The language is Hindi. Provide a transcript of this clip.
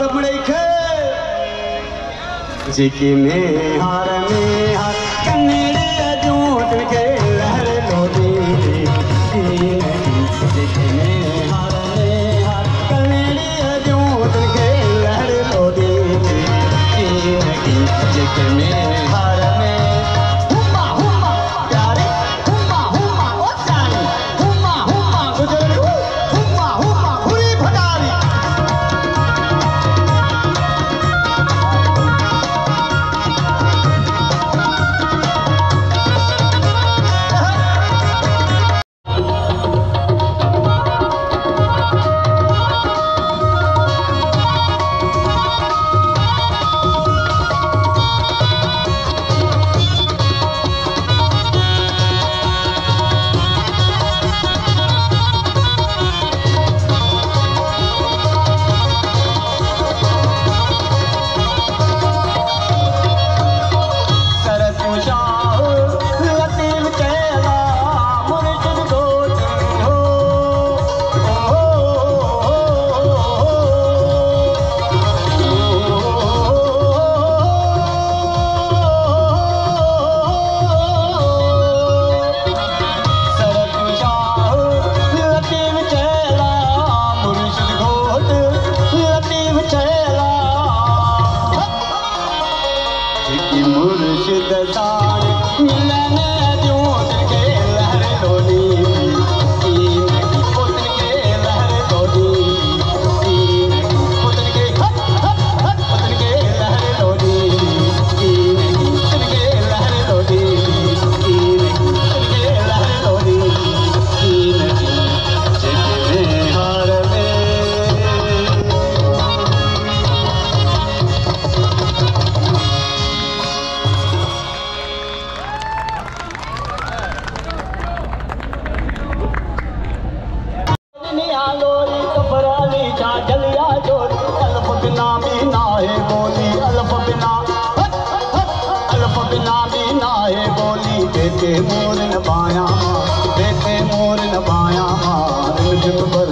जिकी में हार कन्नेड़े अजूं के लहर लोदी जिकी में हार कन्नेड़े अजूं के लहर लोदी जिकी में हार हुमा हुमा प्यारे हुमा हुमा ओ जानी हुमा हुमा गुजर हुमा हुमा हुरी भंडारी मोर न बाया मां, मोर न बाया मां।